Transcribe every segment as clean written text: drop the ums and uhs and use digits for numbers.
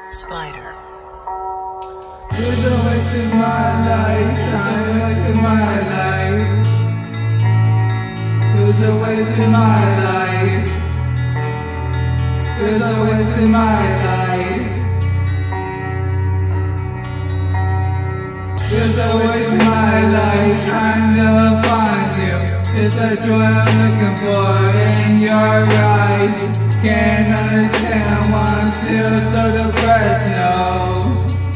Spider. Feels a waste of my life, trying to waste my life. Feels a waste of my life. Feels a waste of my life. Feels a waste of my life, trying to find you. It's the joy I'm looking for in your eyes. Can't understand why I'm still so depressed, no.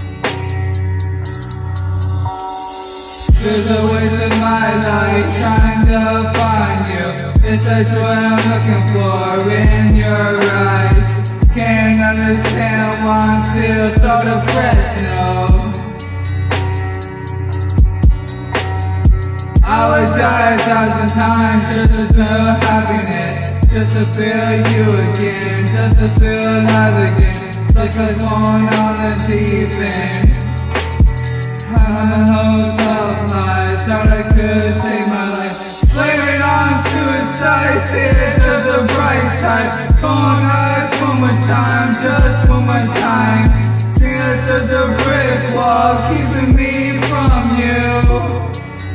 Feels a waste of my life, trying to find you. It's the joy I'm looking for in your eyes. Can't understand why I'm still so depressed, no. I would die 1,000 times just to feel happiness, just to feel you again, just to feel alive again. Like I was going on the deep end. Had my hopes up high, thought I could take my life. Blame it on suicide, see it to the bright side. Calling us one more time, just one more time. Sing it to the brick wall, keeping me from you.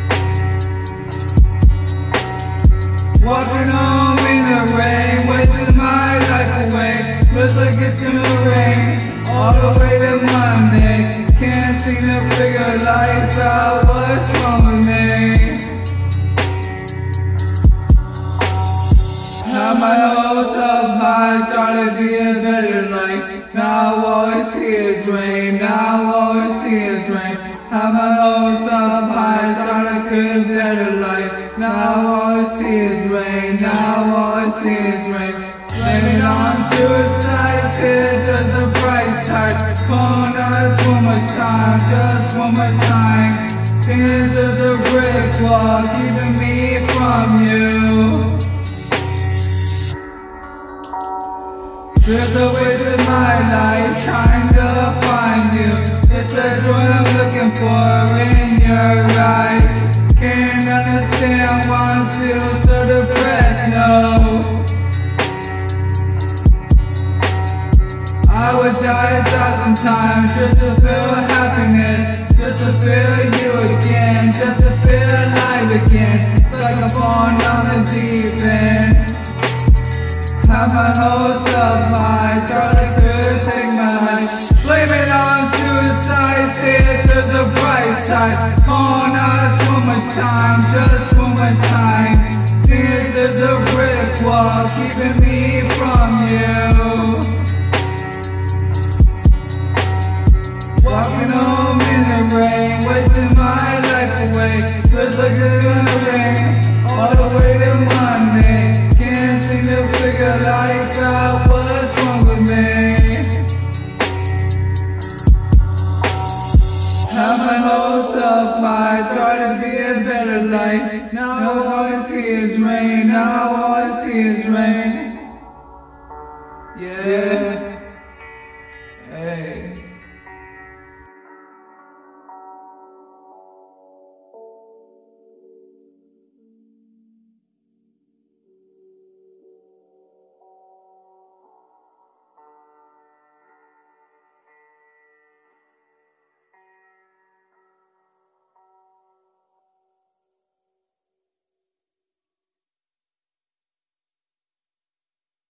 Walking home in the rain, wasting my life away. Feels like it's gonna rain all the way to Monday. Can't seem to figure life out, what's wrong with me? Had my hopes up high, thought it'd be a better life. Now all I see is rain, now all I see is rain. Had my hopes up high, thought I could better life. Now all I see is rain, now all I see is rain. Blame it on suicide, sit to the bright side. Calling us one more time, just one more time. Singing to the brick wall, keeping me from you. Feels a waste of my life, trying to find you. It's the joy I'm looking for in your eyes. Can't understand why I'm still so depressed, no. I would die 1,000 times just to feel happiness, just to feel you again, just to feel alive again. It's like I'm falling down the deep end. Had my hopes up high, thought I could take my life. Blame it on suicide, see it to the bright side. Calling us one more time, just one more time. See it to the brick wall, keeping me from you. Walking home in the rain, wasting my life away. Feels like it's gonna rain all the way to Monday. Can't seem to figure life out, what's wrong with me? Had my hopes up high, thought it'd be a better life. Now all I see is rain, now all I see is rain. Yeah.